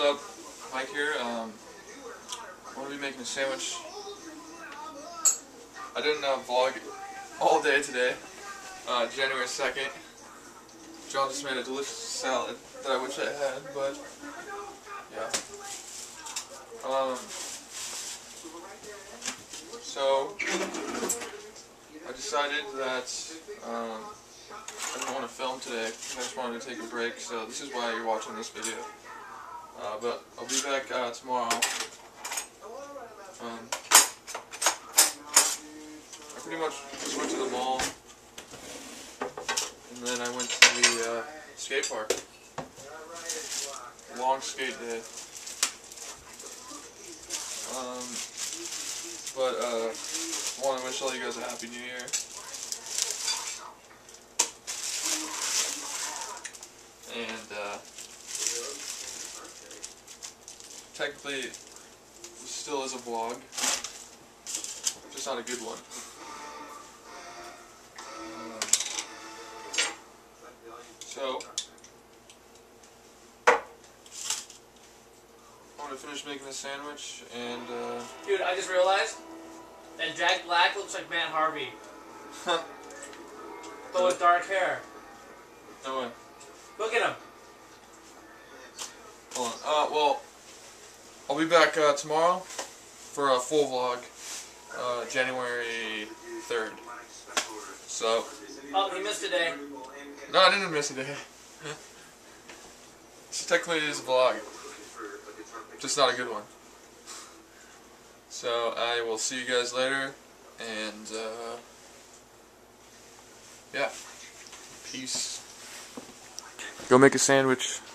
up? Mike here. I'm going to be making a sandwich. I didn't vlog all day today, January 2nd. John just made a delicious salad that I wish I had, but yeah. So I decided that I didn't want to film today. I just wanted to take a break, so this is why you're watching this video. But I'll be back tomorrow. I pretty much just went to the mall, and then I went to the skate park. Long skate day. But I want to wish all you guys a Happy New Year. And technically, this still is a vlog, just not a good one. So, I'm gonna finish making the sandwich and Dude, I just realized that Jack Black looks like Matt Harvey. But with dark hair. No way. Look at him. Hold on. Well, I'll be back tomorrow for a full vlog, January 3rd. So. Oh, he missed a day. No, I didn't miss a day. So technically it is a vlog, just not a good one. So I will see you guys later, and yeah, peace. Go make a sandwich.